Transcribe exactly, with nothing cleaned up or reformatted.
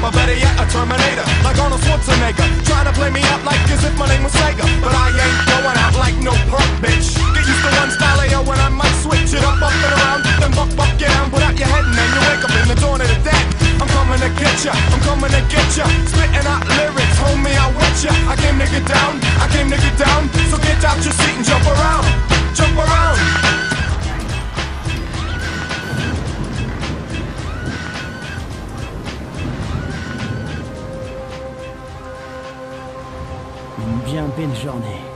or better yet, a Terminator, like Arnold Schwarzenegger, trying to play me up like as if my name was Sega. But I ain't going out like no punk bitch. Get used to one style A O when I might switch it up, up and around, then buck, buck, get down, put out your head and then you wake up in the dawn of the dead. I'm coming to get ya, I'm coming to get ya, spitting out lyrics, homie, I wet ya. I came to get down, I came to get down, so get out your seat and jump around, jump around. Une bien belle journée.